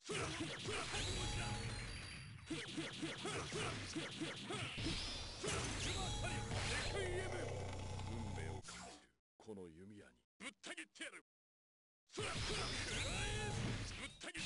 命を感じるこの弓矢にぶった切ってやる。ぶった切